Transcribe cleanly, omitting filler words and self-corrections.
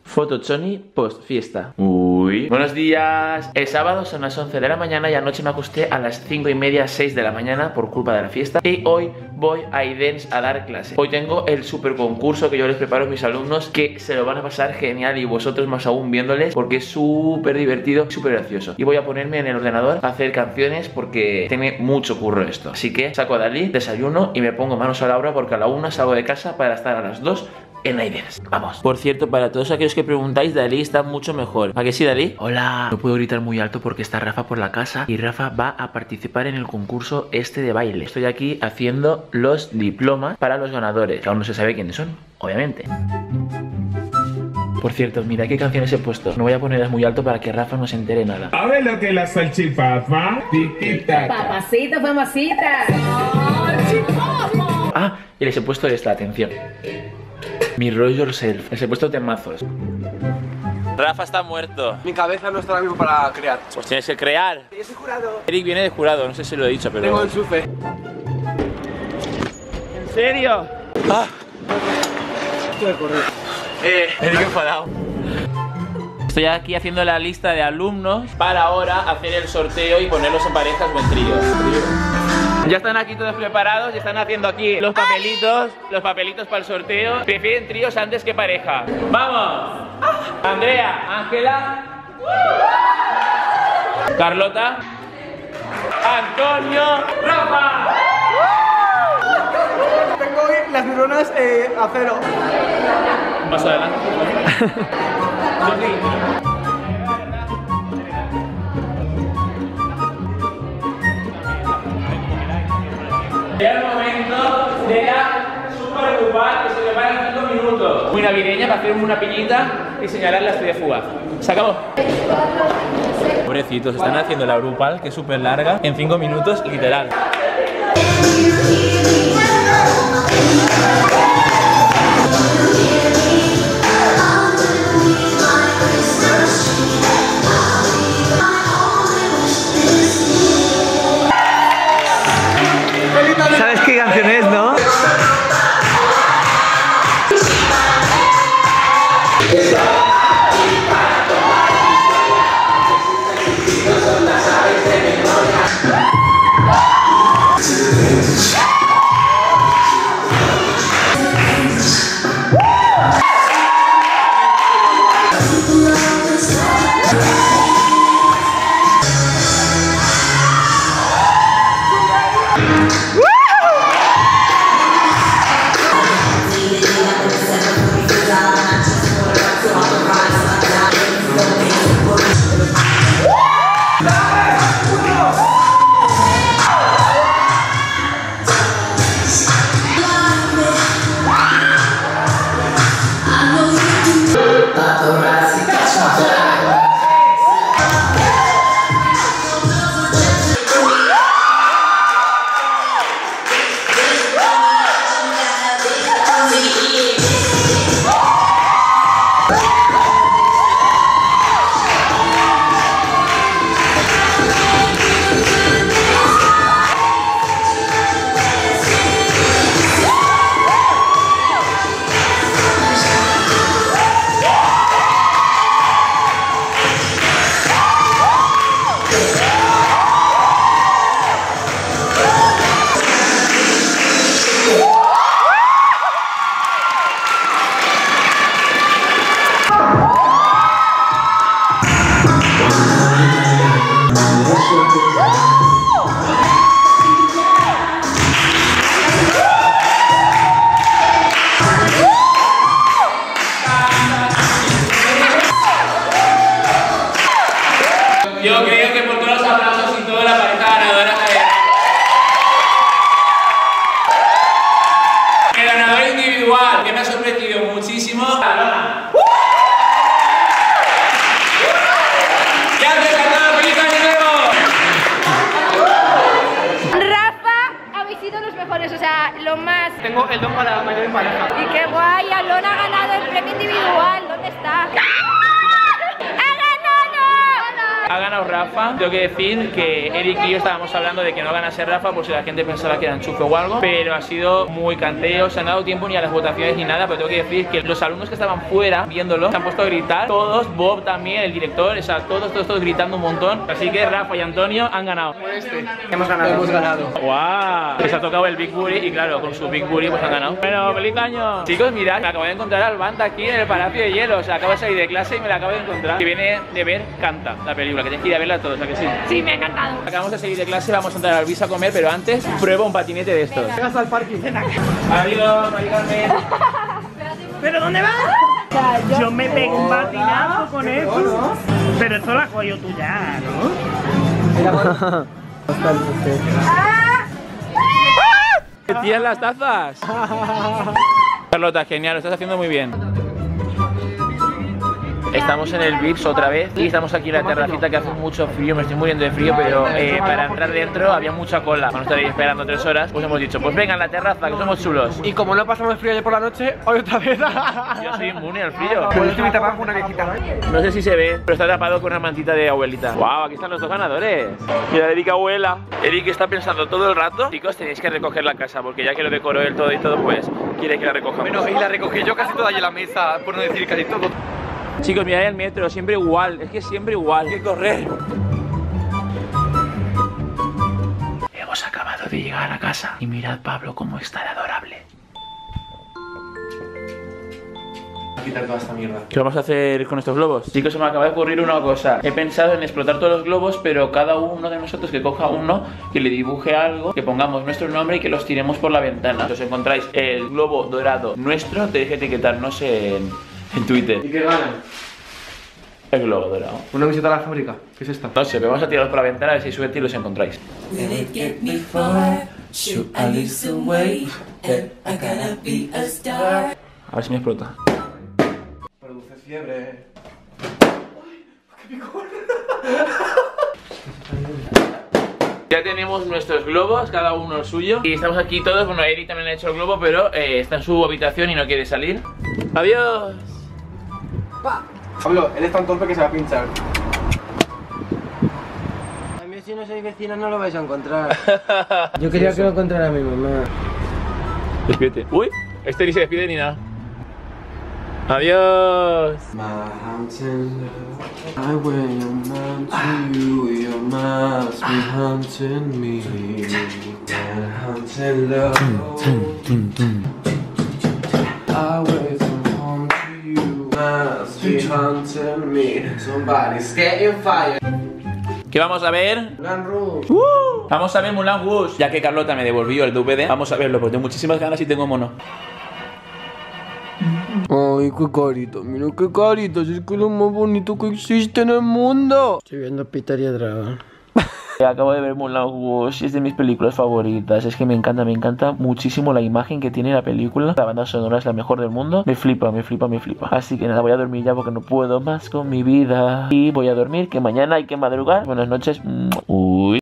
Foto Choni post fiesta. Uy. Buenos días. El sábado son las 11 de la mañana y anoche me acosté a las 5:30, 6 de la mañana por culpa de la fiesta. Y hoy voy a Idens a dar clase. Hoy tengo el super concurso que yo les preparo a mis alumnos, que se lo van a pasar genial y vosotros más aún viéndoles, porque es súper divertido, súper gracioso. Y voy a ponerme en el ordenador a hacer canciones porque tiene mucho curro esto. Así que saco a Dalí, desayuno y me pongo manos a la obra porque a la 1 salgo de casa para estar a las 2 en Idens. Vamos. Por cierto, para todos aquellos que preguntáis, Dalí está mucho mejor. ¿A que sí, Dalí? Hola. No puedo gritar muy alto porque está Rafa por la casa y Rafa va a participar en el concurso este de baile. Estoy aquí haciendo los diplomas para los ganadores, que aún no se sabe quiénes son, obviamente. Por cierto, mira qué canciones he puesto. No voy a ponerlas muy alto para que Rafa no se entere nada. ¿Sabes lo que es la salchipapa? Tiquita. Papacito, famosita. Ah, y les he puesto esta, atención. Mi Roll Yourself. Les he puesto temazos. Rafa está muerto. Mi cabeza no está ahora mismo para crear. Pues tienes que crear. Yo soy jurado. Eric viene de jurado, no sé si lo he dicho, pero... Tengo el sufe. ¿En serio? Ah. Estoy de correr. Eric enfadado. Estoy aquí haciendo la lista de alumnos para ahora hacer el sorteo y ponerlos en parejas o en tríos. Ya están aquí todos preparados, ya están haciendo aquí los papelitos para el sorteo. Prefieren tríos antes que pareja. ¡Vamos! Andrea, Ángela, Carlota, Antonio, Rafa. Tengo hoy las neuronas a cero. Más adelante. Llega el momento de la super grupal que se prepara en 5 minutos. Muy navideña para hacer una piñita y señalar la estrella fugaz. Se acabó. Pobrecitos, están haciendo la grupal, que es súper larga, en 5 minutos, literal. ¿Sabes qué canción es, no? Yo creo que por todos los aplausos y toda la pareja ganadora el ganador individual, que me ha sorprendido muchísimo, Alona. ¡Gracias a todos! ¡Feliz año nuevo! Rafa, habéis sido los mejores, o sea, lo más. Tengo el don para mayor en pareja. Y qué guay, Alona ha ganado el premio individual. ¿Dónde está? Ha ganado Rafa. Rafa. Tengo que decir que Eric y yo estábamos hablando de que no ganase Rafa por si la gente pensaba que era enchufe o algo, pero ha sido muy canteo, se han dado tiempo ni a las votaciones ni nada, pero tengo que decir que los alumnos que estaban fuera viéndolo se han puesto a gritar, todos, Bob también, el director, o sea, todos gritando un montón, así que Rafa y Antonio han ganado. Hemos ganado. ¡Guau! Les ha tocado el Big Booty y claro, con su Big Booty pues han ganado. Bueno, feliz año. Chicos, mirad, me acabo de encontrar al Banta aquí en el Palacio de Hielo, o sea, acabo de salir de clase y me la acabo de encontrar. Que viene de ver Canta, la película, que tienes que ir a verla todos, ¿a que sí? Sí, me ha encantado. Acabamos de salir de clase, vamos a entrar al Bis a comer, pero antes prueba un patinete de estos. Llegas al parking. Adiós, Mari Carmen. ¿Pero dónde vas? Yo me pego un patinazo con eso. Pero esto la coño tuya, ¿no? ¡Que tiran las tazas! Carlota, genial, lo estás haciendo muy bien. Estamos en el Vips otra vez y estamos aquí en la terracita que hace mucho frío, me estoy muriendo de frío, pero para entrar dentro había mucha cola. Cuando estaréis esperando 3 horas, pues hemos dicho, pues venga a la terraza, que somos chulos. Y como no pasamos frío ayer por la noche, hoy otra vez. Yo soy inmune al frío. Pues estoy tapado con una viejita. No sé si se ve, pero está tapado con una mantita de abuelita. ¡Wow! Aquí están los 2 ganadores. Mira, Eric, abuela. Eric está pensando todo el rato. Chicos, tenéis que recoger la casa, porque ya que lo decoró él todo y todo, pues quiere que la recojamos. Bueno, y la recogí yo casi toda allí en la mesa, por no decir casi todo. Chicos, mirad el metro, siempre igual, es que siempre igual. Hay que correr. Hemos acabado de llegar a casa y mirad Pablo cómo está de adorable. A quitar toda esta mierda. ¿Qué vamos a hacer con estos globos? Chicos, se me acaba de ocurrir una cosa. He pensado en explotar todos los globos, pero cada uno de nosotros que coja uno, que le dibuje algo, que pongamos nuestro nombre y que los tiremos por la ventana. Si os encontráis el globo dorado nuestro, tenéis que etiquetarnos en Twitter. ¿Y qué ganan? El globo dorado. Una visita a la fábrica. ¿Qué es esta? No sé, pero vamos a tirarlos por la ventana a ver si suerte y los encontráis. A ver si me explota. Produce fiebre. Ya tenemos nuestros globos, cada uno el suyo. Y estamos aquí todos, bueno, Eri también ha hecho el globo, pero está en su habitación y no quiere salir. ¡Adiós! Pablo, él es tan torpe que se va a pinchar. A mí si no sois vecinos no lo vais a encontrar. Yo quería que lo encontrara mi mamá. Despídete. ¡Uy! Este ni se despide ni nada. ¡Adiós! ¿Qué vamos a ver? Mulan Rouge. Vamos a ver Mulan Rouge. Ya que Carlota me devolvió el DVD, vamos a verlo porque tengo muchísimas ganas y tengo mono. Ay, qué carita, mira qué carita, si es que es lo más bonito que existe en el mundo. Estoy viendo Peter y el dragón. Acabo de ver Mulan Rouge, es de mis películas favoritas. Es que me encanta muchísimo la imagen que tiene la película. La banda sonora es la mejor del mundo. Me flipa. Así que nada, voy a dormir ya porque no puedo más con mi vida. Y voy a dormir, que mañana hay que madrugar. Buenas noches.